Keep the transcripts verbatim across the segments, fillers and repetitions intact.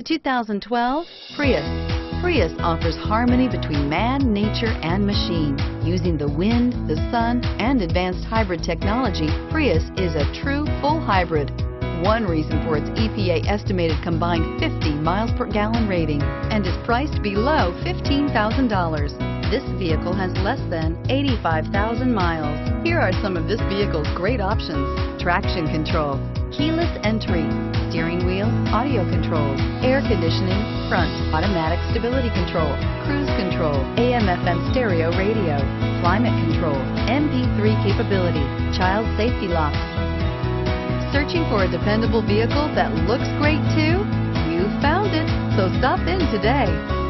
two thousand twelve Prius. Prius offers harmony between man, nature, and machine. Using the wind, the sun, and advanced hybrid technology, Prius is a true full hybrid. One reason for its E P A estimated combined fifty miles per gallon rating and is priced below fifteen thousand dollars. This vehicle has less than eighty-five thousand miles. Here are some of this vehicle's great options: traction control, keyless entry, steering wheel audio controls, air conditioning, front automatic stability control, cruise control, A M F M stereo radio, climate control, M P three capability, child safety locks. Searching for a dependable vehicle that looks great too? You found it, so stop in today.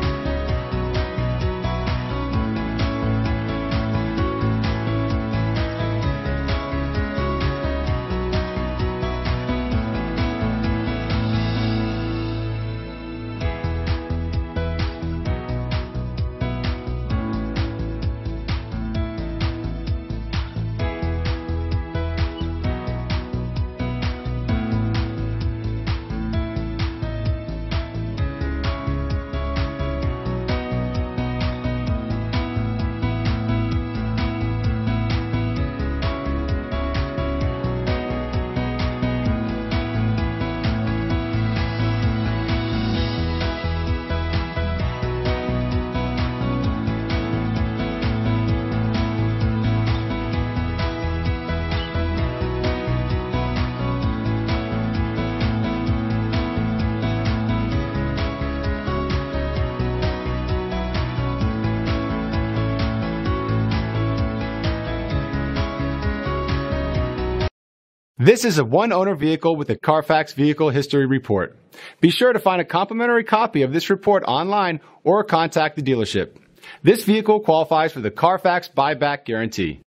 This is a one-owner vehicle with a Carfax Vehicle History Report. Be sure to find a complimentary copy of this report online or contact the dealership. This vehicle qualifies for the Carfax Buyback Guarantee.